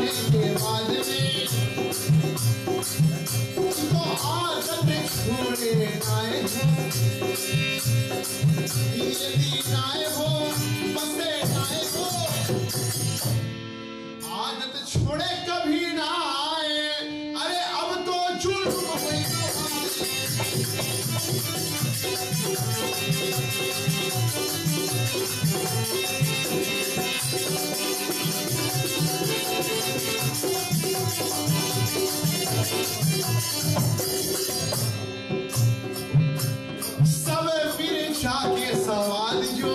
जाने के बाद में तो आदत छोड़े नाए हो, यदि नाए हो बसे नाए हो, आदत छोड़े कभी ना आए। अरे अब तो जुल्म हुई सब मिर्चा के सवाल जो,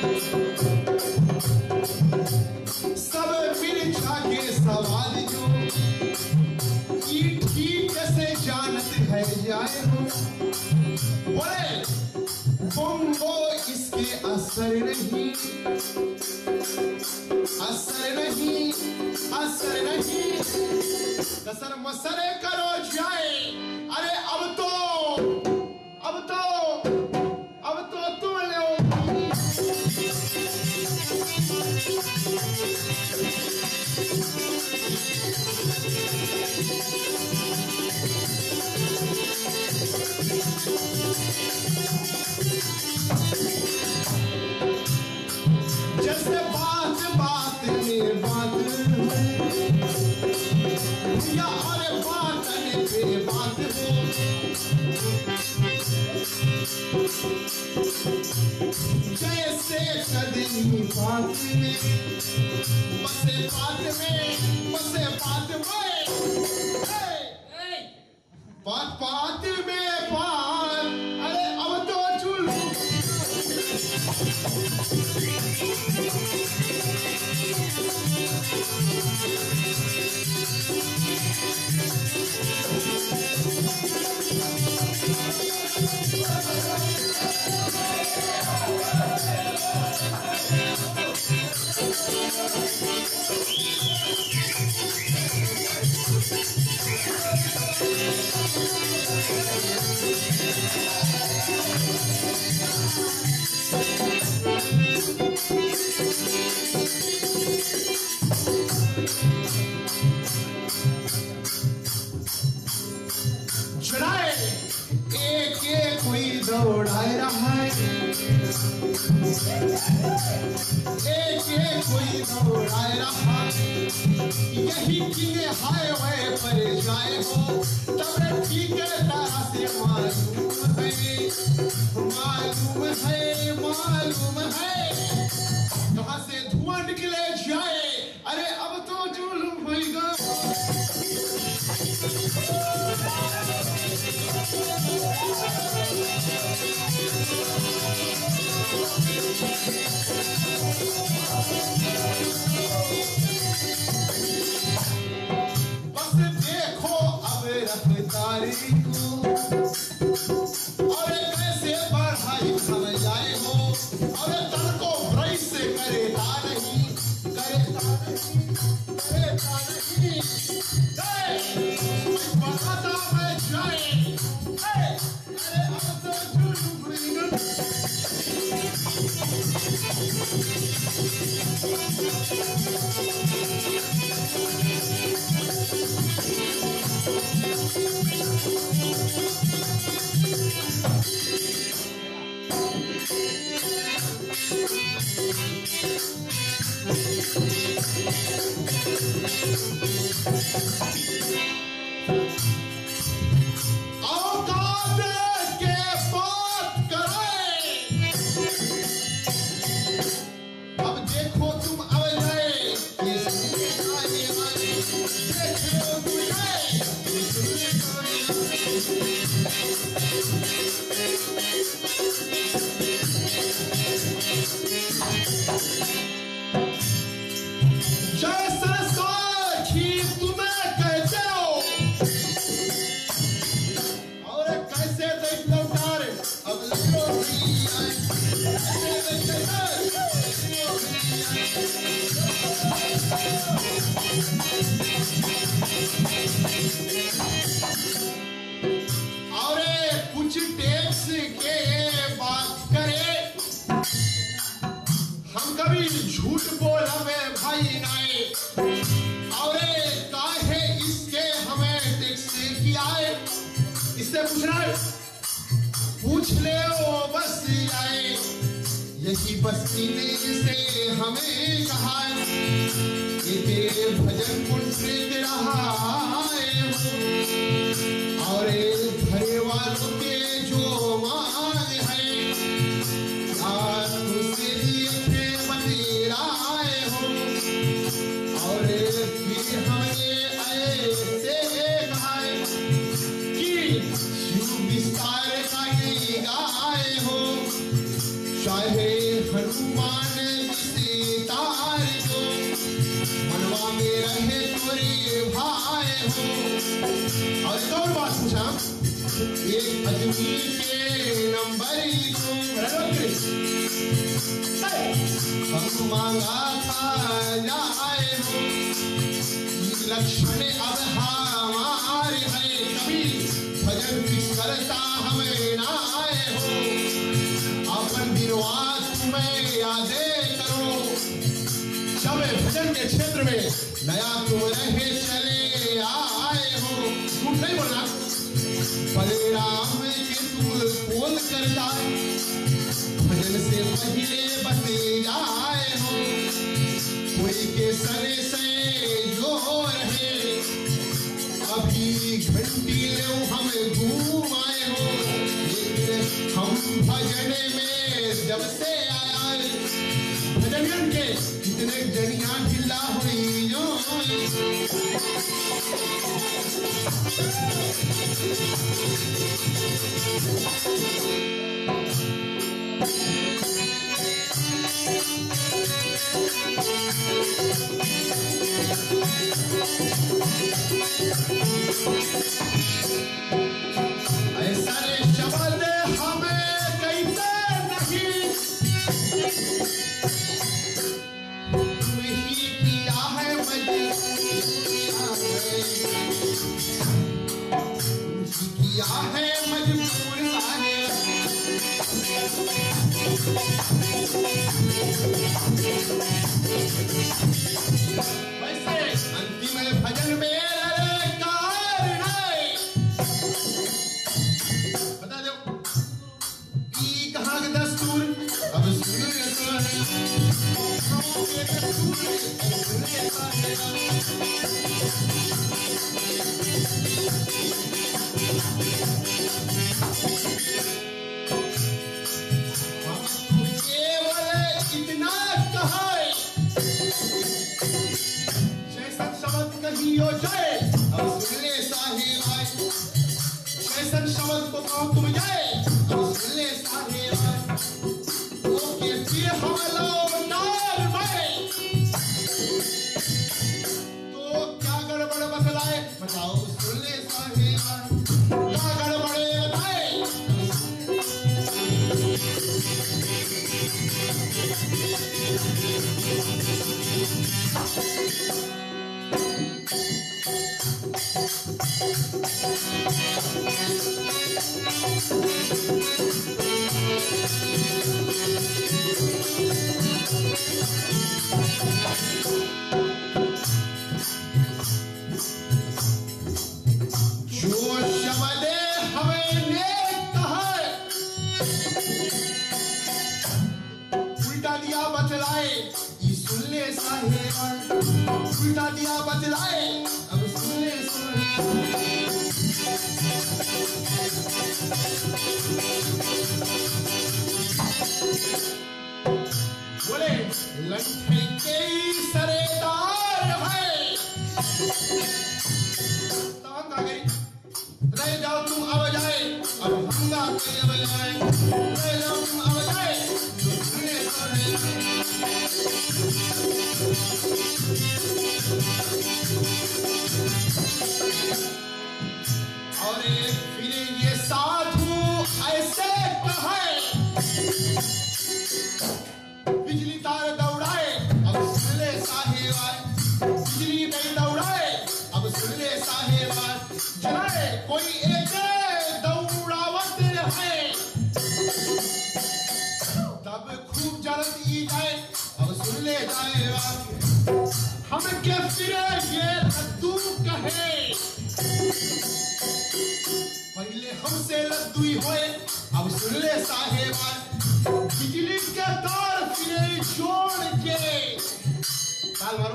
सब मिर्चा के सवाल जो ठीक से जानत है जाए हो। बोले बम्बो इसके असर नहीं, असर नहीं, असर नहीं, कसर मसरे करो जाए। अरे अब तो तुम लो जैसे बात बात में बात या अरे बात पे बात हो, जैसे कदमी बात में बसे बात में, बसे बात में, बात बात में बात। अरे अब तो चुल चढ़ाए एक एक कोई दौड़ाए रहा है, एक एक कोई दौड़ाए रहा, यही किने हाईवे पर जाए हो। तब ठीक तरह से मालूम है, मालूम है, मालूम है कहां से धुआं निकले जाए। अरे अब तो जुल्म होगा बस देखो अब रफ्तारी को, और कैसे बढ़ाई खम जाए हो। और तन को ब्रेक से करेगा नहीं, करेगा नहीं, करेगा नहीं, बढ़ाता है जाए। अरे अब तो जुल्म होगा और कुछ टैक्स के बाद इससे पूछना है, पूछ ले वो बस आए, यही बस्ती ने से हमें कहा कि तेरे भजन पुण्य रहा है और घरे वालों के जो मान है यार तुझसे दिए बतेराए हो और फिर हमें ऐसे कहा कि शिव विस्तार का ये गाय हो चाहे हनुमान सीतार को मनवा में रहे तोरे भाई हो। और एक और बात पूछा, एक आदमी के नंबर को हम मांगा था जाए हो, लक्ष्मण अब हमारे है, कभी भजन फिक्स करता हमें ना आए हो, अपन दिनवाद तुम्हें यादे करो, जब भजन के क्षेत्र में नया तुम रहे चले आए हो, तुम नहीं बोलना बलराम के तुम कौन करता भजन से पहले बसे जाए हो, कोई के सरे से जो रहे अभी घंटी ले हम घूम आए हो, लेकिन हम भजन में जब से आया भजन के कितने जनिया ढिला हुई जो ऐसा शब्द हमें कहते नहीं, तुम्ही किया है किया है मजबूर वैसे अंतिम भजन में बता दो ई कहाँ के दस्तूर अब केवल इतना कहा जैसन शब्द कहियो जाए अब सुन ले साहिब, जैसन शब्द को कहो तुम जाए अब सुन ले साहिब, ओके फिर हम लोग नार में तो क्या गड़बड़ बतलाए बताओ सुन ले साहिब, क्या गड़बड़े बताए उल्टा दिया बतलाए अब सुन ले बोले लंठे के सरेदार है रह जाओ तुम अब जाए अब हमला कोई अब जाए रह जाओ तुम अब जाए सुन ले और फिर ये साधु ऐसे कहे बिजली तार दौड़ाए अब सुन ले साहेब, बिजली नहीं दौड़ाए अब सुन ले साहेब, जलाए कोई एक दौड़ावत है तब खूब जल्दी जाए अब सुन ले जाए हम के फिर ये तू कहे पहले हम लद्दुई होए। अब सुन ले साहेबा, बिजली के तार फिरे जोड़ के ताल मारो,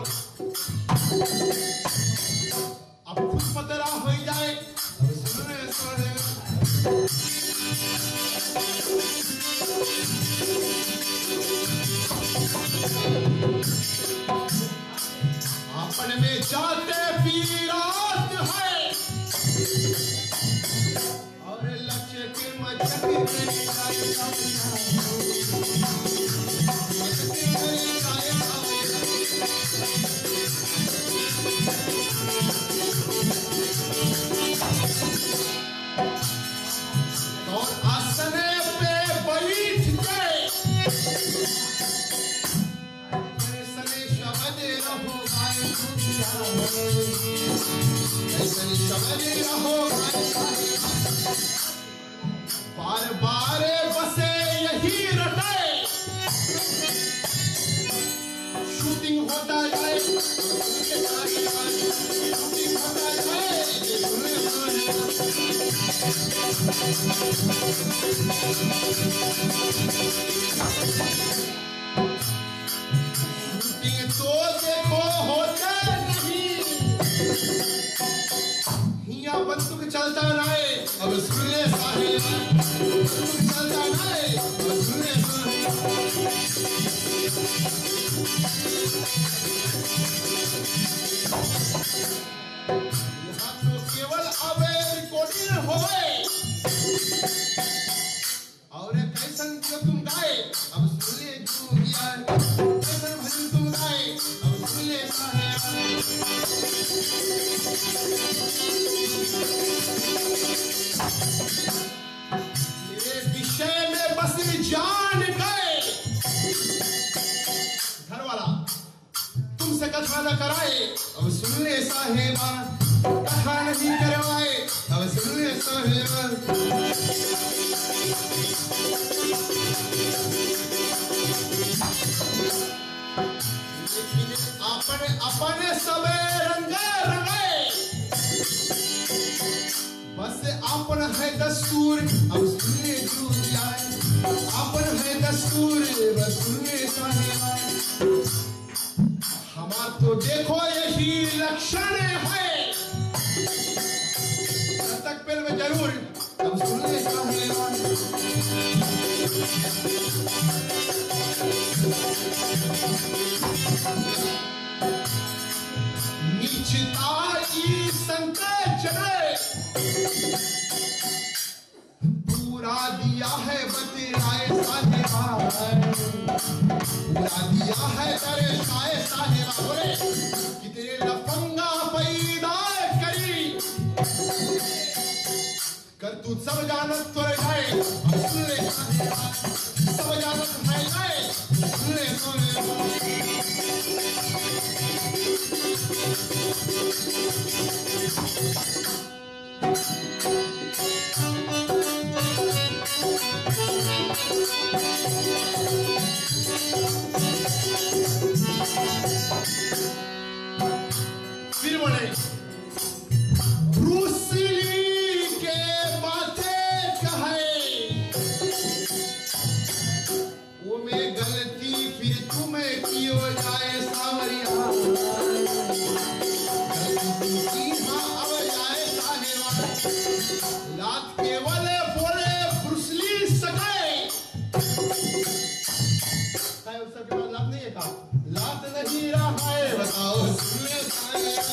अब खुद पतरा हो जाए। अब सुन ले साहेबा, अपन में जाते पीरात है और लक्ष्य के मचक और आसने पे बैठ के शब्द रहो बार बार बसे यही रटे, शूटिंग होता जाए, शूटिंग होता जाए। शूटिंग तो देखो होता नहीं, हिया बंदूक चलता रहे। अब सुन ले साहेबा, बंदूक चलता रहे। अब सुन ले साहेबा, यहाँ तो केवल अब रिकॉर्डिंग होए और कैसन जो तुम गाए। अब सुन ले जुगिया, कैसन भजन तुम गाए। अब सुन ले साहेबा, मेरे विषय में बस जान गए। घर वाला तुमसे कथा न कराए। अब सुन ले साहेबा, कथा नहीं करवाए। अब सुन ले साहेबा, लेकिन अपने अपने सबे रंगे रंगे, बस अपन है दस्तूर। अब सुन ले जुगिया, अपन है दस्तूर। बस सुन ले साहेबा, हमार तो देखो यही लक्षण है, तक पेल में जरूर। अब सुन ले साहेबा, नीचता ई संकट चढ़े, पूरा दिया है बतराए साहेबा, पूरा दिया है दर्शाए साहेबा। बोले कितने लफंगा पैदा करी, कर तू सब जानत तो जाए। सुन ले साहेबा, सब जानत है जाए। सुन ले साहेबा, फिर बोले ब्रूस ली के बातें कहे, वो में गलती फिर तुम्हें कियो जाए सावरिया। गलती अब जाए साहेबा, लात केवल बोले ब्रूस ली सके। उसके बाद लात नहीं है कहा, लात नहीं रहा है। बताओ सुन ले साहेबा,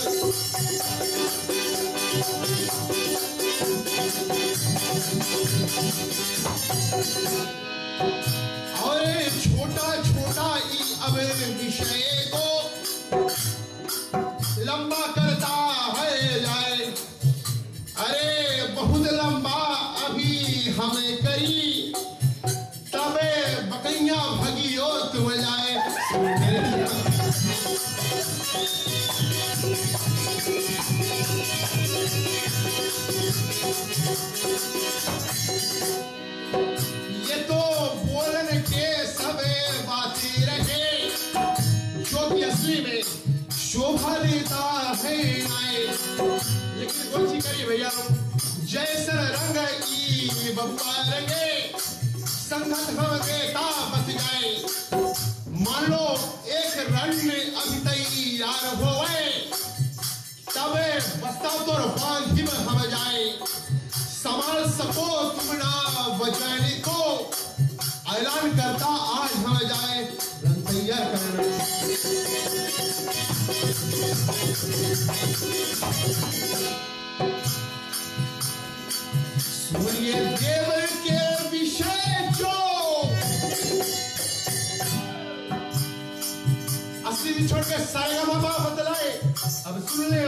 और छोटा छोटा ही अब विषय को लंबा करता है जाए। अरे बहुत लंबा अभी हमें करी, तबे बकैया भगियो तुम जाए। ये तो बोलने के सब बातें रहे, जो कि असली में शोभा देता है। लेकिन कोई करिए भैया, जैसन रंग ई बप्पा रंगे संगत हम देता बस जाए मान लो एक रण अभी तैयार होवे तबे बस्ता तो बांध हम जाए संभाल सको तुम ना वजनी को ऐलान करता आज हम जाए रन तैयार करने सूर्य देव के विषय जो असली छोड़ के सारेगामा बदलाए अब सुन ले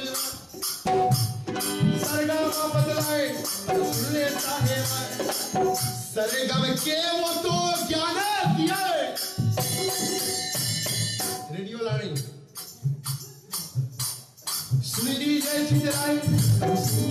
सारेगामा बदलाए सुन ले सारेगाम के वो तो ज्ञान दिया रेडियो लानी सुन लीजिए चितराई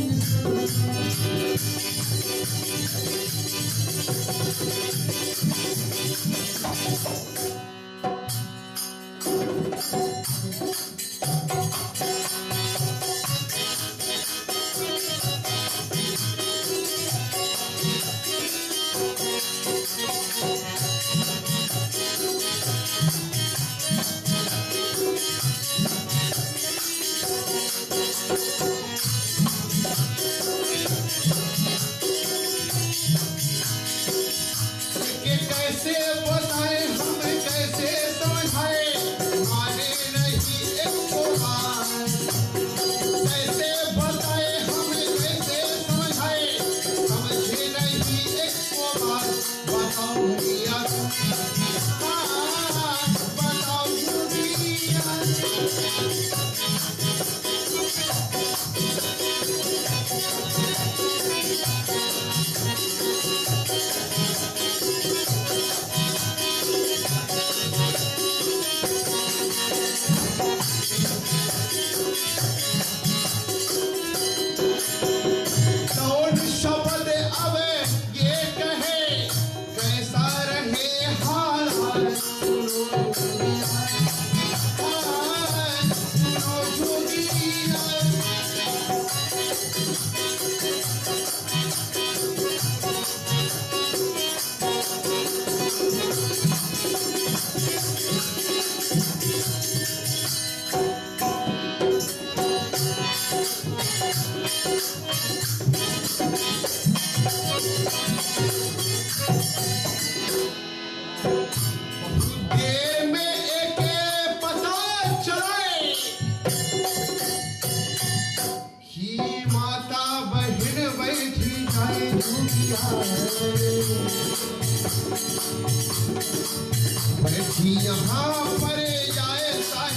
यहाँ पर जाए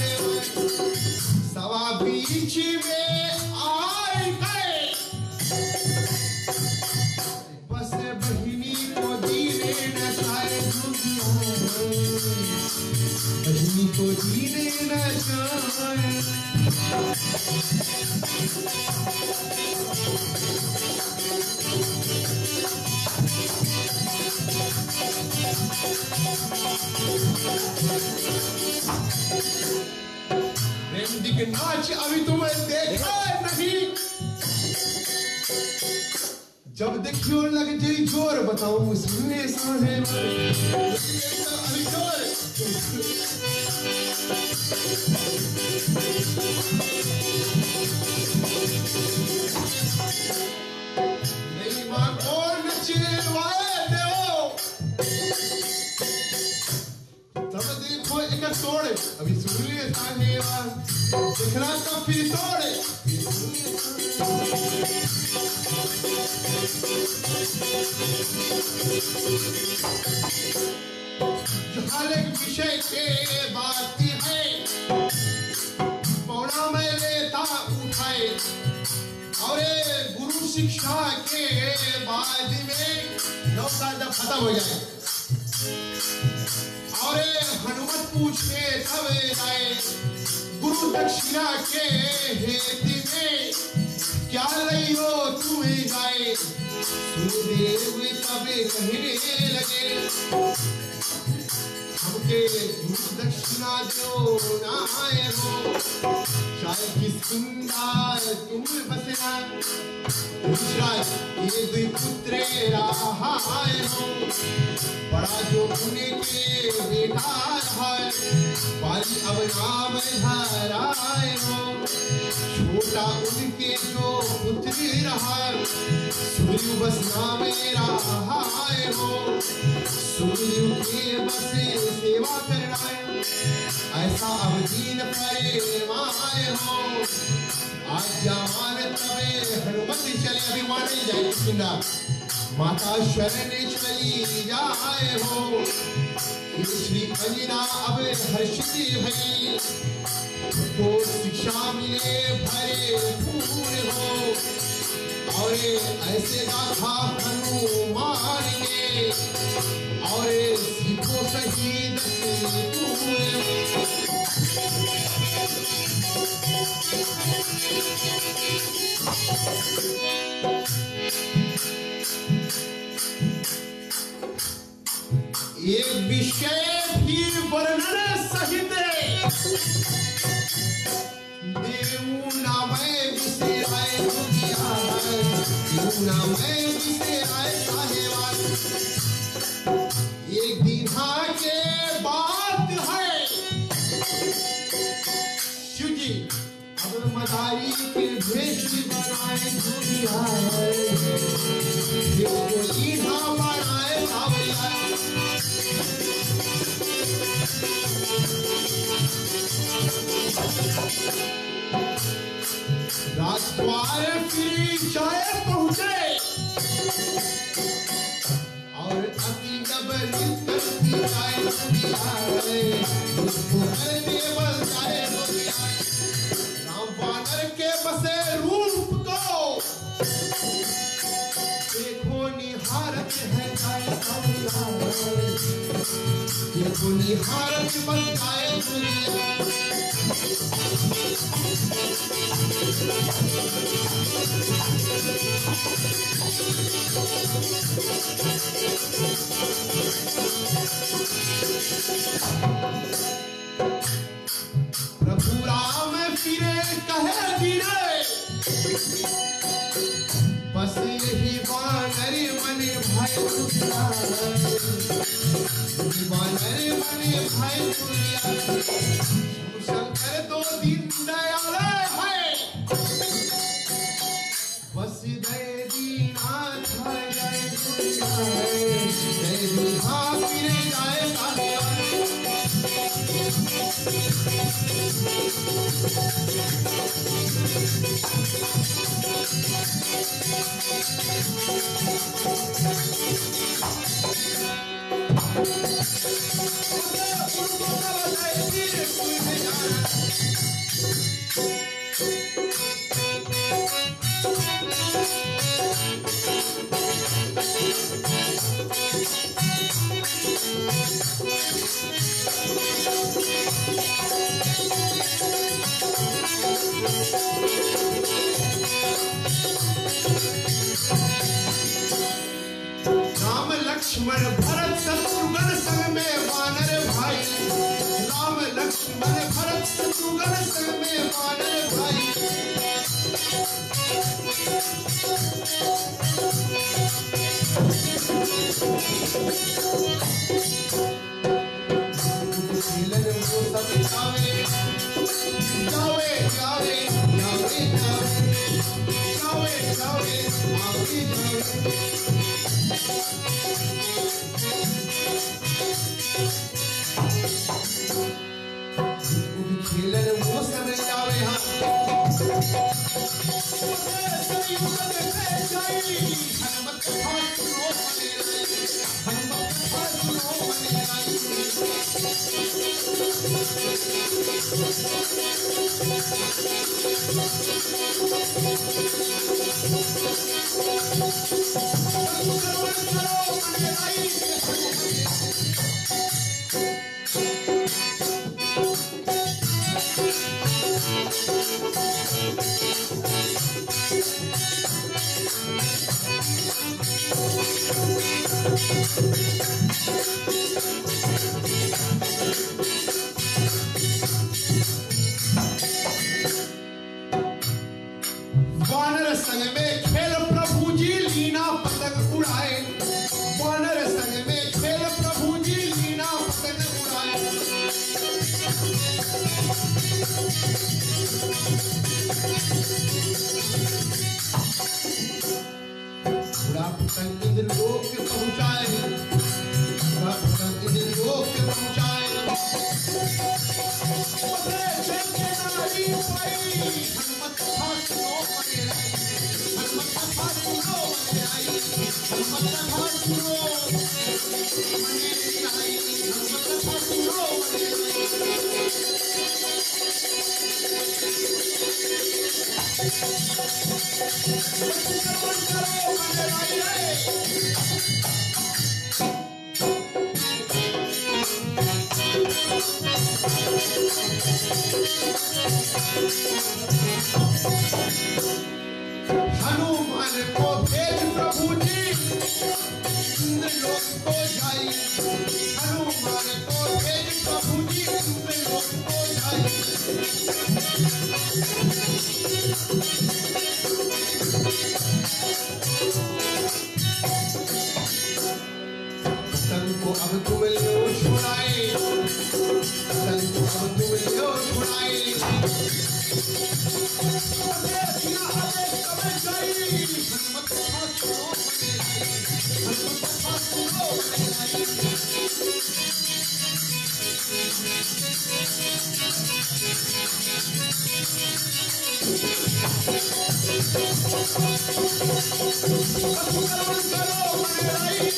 साहेब सवा बीच में आए गए बस बहिनी को दीने न चाहे बहिनी को दीने न चाहे रेमडी के नाच अभी तुम्हें देखा नहीं जब देखियो लग जाई जोर बताऊं सुनने साहेब अभी जोर नहीं मां कौन नचने वाले दो तब देखो एक तोड़े अभी सुनिए साहेब देखना तो फिर तोड़े जो हर एक विषय के बात है पौना में लेता उठाए और गुरु शिक्षा के बाद में नौका जब खत्म हो जाए और हनुमत पूछे तब जाए गुरु दक्षिणा के हेतु में क्या लियो तुम्हें गाए सुदेव तब कहने लगे हमके गुरु दक्षिणा दो ना हो सुंदर तुम बसना दूसरा ये दुई पुत्रे रहाए हो बड़ा जो उनके बेटा है पाली अब नाम धराए हो छोटा उनके जो पुत्री रहा सूर्य बस नाम रहाए हो सूर्य के बस सेवा करना है ऐसा अब दीन परिमाए हो आज जवान तबे हनुमत चले अभिमान जाए सुना माता शरण चली जाए हो श्री अंजना अब हर्षित भई को शिक्षा मिले भरे पूरे हो और ऐसे गाथा हनुमान ने और सीखो शहीद पूरे एक विषय भी वर्णन सहित देवू नामय विषय दुनिया देवू नामय विषय साहेबान एक दिन के बात है शिव जी अब मदारी के भेष बनाए दुनिया देखो ईहा बनाए सावरिया राजद्वार फिर जाए पहुंचे और अति जब करती जाए उसको देवल जाए राम वानर के बसे रूप को देखो निहारत है जाए देखो निहारत बन जाए दुनिया प्रभु राम फिरे कहे धीरे बस यही वानर मन भय वानर मन भय शंकर दो दिन दयाल है बस जय दीनाथ जय जय दुहा फिरे जाए लक्ष्मण भरत शत्रुघ्न संग में वानर भाई राम लक्ष्मण भरत शत्रुघ्न संग में वानर भाई मिलन वो सब जावे जावे जावे जावे जावे जावे जावे जावे खेलन वो सब जावे हनुमत संग में खेल प्रभु जी लीना पतंग उड़ाए, वानर संग में खेल प्रभु जी लीना पतंग उड़ाए। उड़ा पतंग इंद्रलोक पहुंचाए, उड़ा पतंग इंद्रलोक पहुंचाए। हनुमत कथा सुनो मने आई, हनुमत कथा सुनो मने आई, हनुमत कथा सुनो मने आई, हनुमत कथा सुनो मने हनुमान को भेज प्रभु जी इंद्रलोक को जाई, हनुमान को भेज प्रभु जी इंद्रलोक को जाई। पतंग को अब तुम लो छुड़ाए, पतंग को अब तुम लो छुड़ाए। हनुमत कथा सुनो मने आई, हनुमत कथा सुनो मने आई। करो मने आई।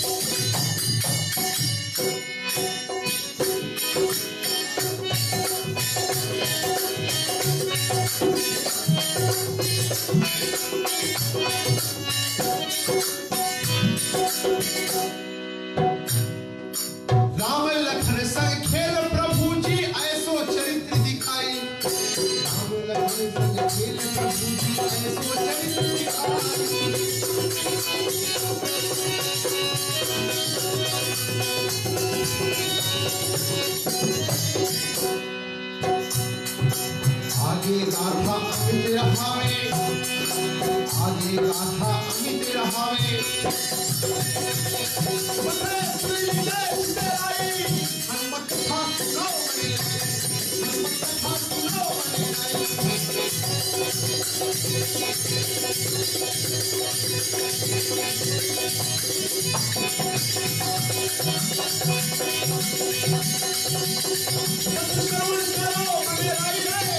राम लखन संग खेल प्रभु जी ऐसो चरित्र दिखाई, राम लखन संग खेल प्रभु जी ऐसो चरित्र दिखाई। आगे गाथा अमित रहावे, आगे गाथा अमित रहावे। हनुमत कथा सुनो मने आई, हनुमत कथा सुनो मने आई। श्रवण करो मने आई।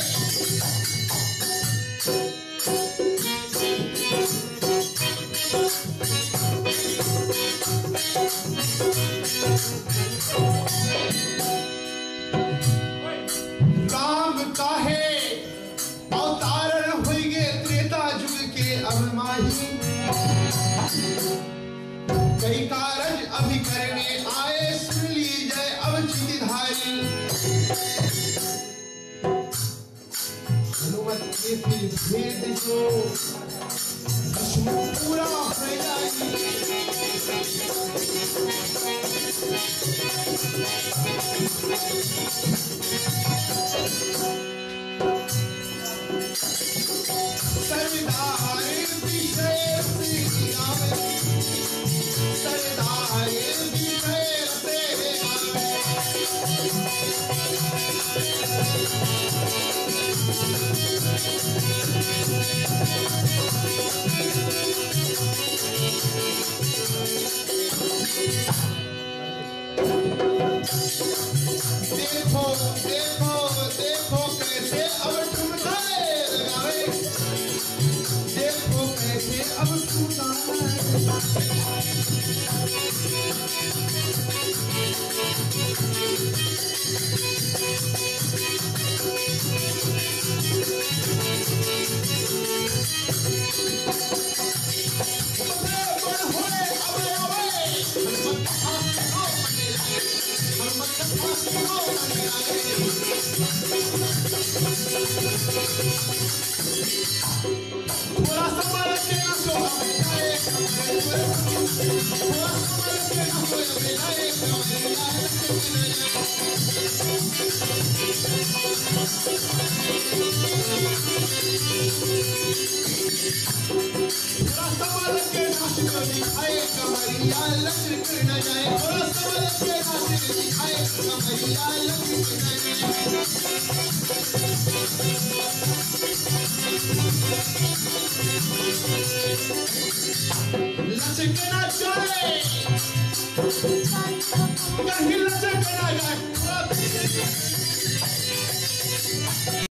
राम काहे अवतारण हुए त्रेता युग के अब माही, कई कारज अभी करने आए सुन लीजिए अब चितिधारी। हनुमत के फिर भेद जो दुश्मन पूरा हो जाए। सरदार विषय से आवे, सरदार विषय से आवे। देखो देखो देखो कैसे अब ठुमकाए लगावे, देखो कैसे अब ठुमकाए। थोड़ा संभाल के नाचो थोड़ा संभाल के नाचो थोड़ा संभल के नाच को दिखाए कमरिया लचक न जाए, थोड़ा संभल के नाच दिखाए कमरिया लचक न जाए। लचक न जाए कहीं लचक न जाए।